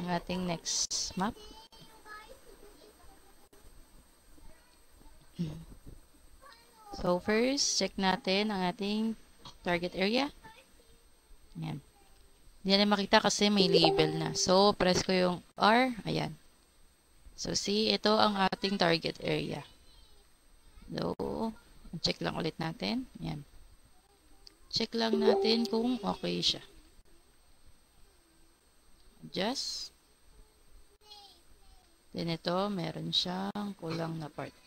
ating next map. So first, check natin ang ating target area. Ayan. Hindi na makita kasi may label na. So, press ko yung R. Ayan. So, see, ito ang ating target area. So, check lang ulit natin. Ayan. Check lang natin kung okay siya. Adjust. Then ito, meron siyang kulang na part.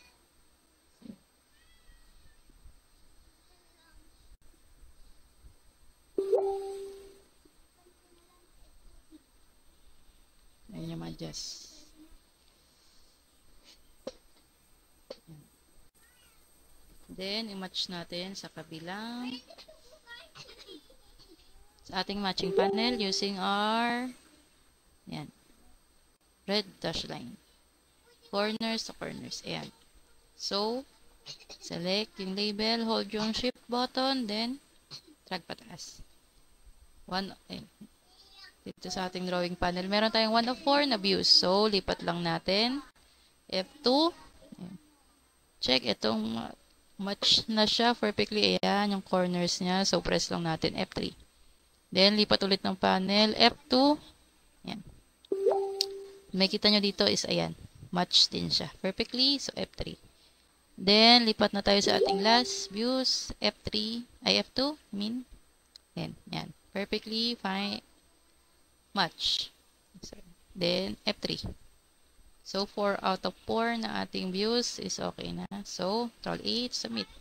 Ayan yung adjust. Then, i-match natin sa kabilang sa ating matching panel using our ayan, red dash line. Corners to corners. Ayan. So, select yung label, hold yung shift button, then drag pataas. Ayan. Dito sa ating drawing panel, meron tayong 1 of 4 na views. So, lipat lang natin. F2. Ayan. Check itong match na siya perfectly. Ayan, yung corners niya. So, press lang natin F3. Then, lipat ulit ng panel. F2. Ayan. May kita nyo dito is, ayan, match din siya perfectly. So, F3. Then, lipat na tayo sa ating last views. F3, ay F2, I mean. Ayan, ayan. Perfectly fine. Match. Then, F3. So, 4 out of 4 na ating views is okay na. So, Ctrl-H, submit.